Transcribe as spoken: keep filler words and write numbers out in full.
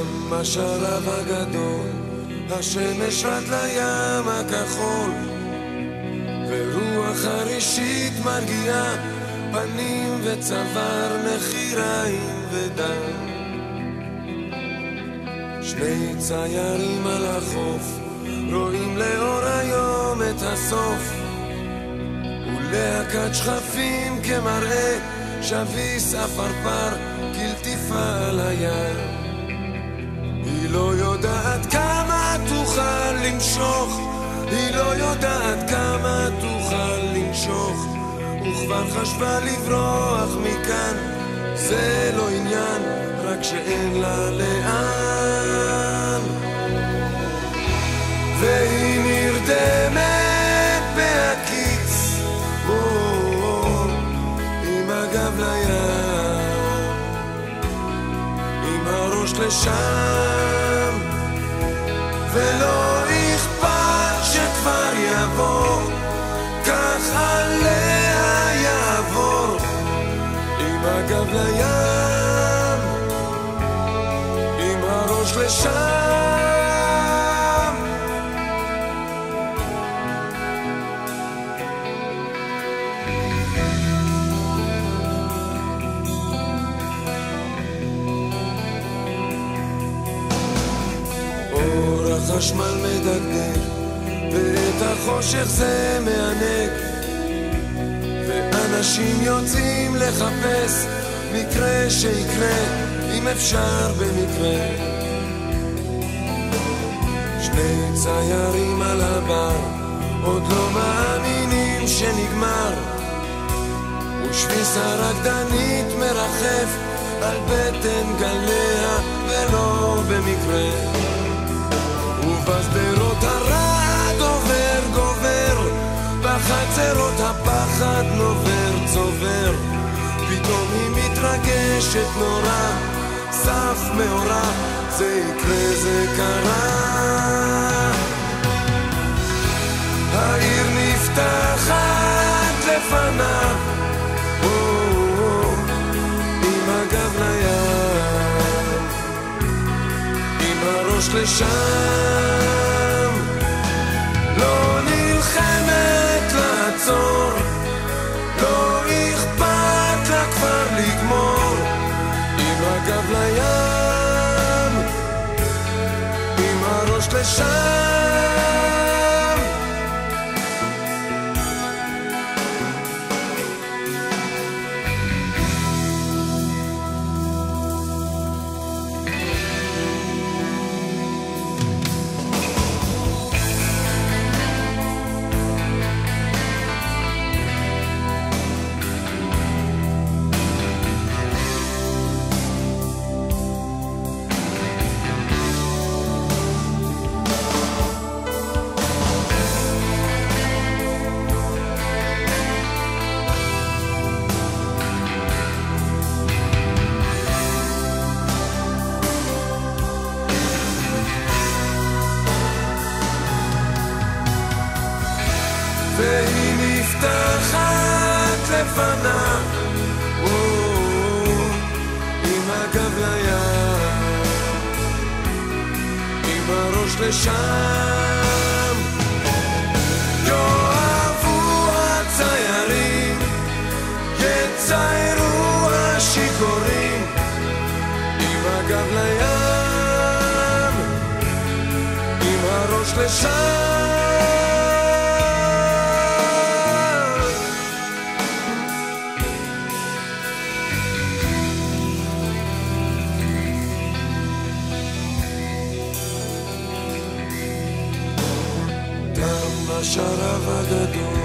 תם השרב הגדול, השמש רד לים הכחול, ורוח הראשית מרגיעה פנים וצוואר, נחיריים ודם. שני ציירים על החוף רואים לאור היום את הסוף, ולהקת שכפים כמראה שביס אפרפר כלטיפה על הים. היא לא יודעת כמה תוכל למשוך, היא לא יודעת כמה תוכל למשוך, וכבר חשבה לברוח מכאן, זה לא עניין, רק שאין לה לאן. והיא נרדמת בהקיץ, עם הגב לים, עם הראש לשם, ולא אכפת שכבר יבוא, כך עליה יעבור, עם הגב לים, עם הראש לשם. החשמל מדגדג ואת החושך זה מענק, ואנשים יוצאים לחפש מקרה שיקרה, אם אפשר במקרה. שני ציירים על הבר עוד לא מאמינים שנגמר, ושביס הרקדנית מרחף על בטן גליה ולא במקרה. ובשדרות הרעד עובר גובר, בחצרות הפחד נובר צובר, פתאום היא מתרגשת נורא, סף מאורע, זה יקרה זה קרה. העיר נפתחת לפניו, עם הגב לים, עם הראש לשם, לא נלחמת לעצור, לא אכפת לה כבר לגמור, עם הגב לים, עם הראש לשם. והיא נפתחת לפניו, עם הגב לים, עם הראש לשם. יאהבו הציירים, יציירו השיכורים, עם הגב לים, עם הראש לשם. השרב הגדול,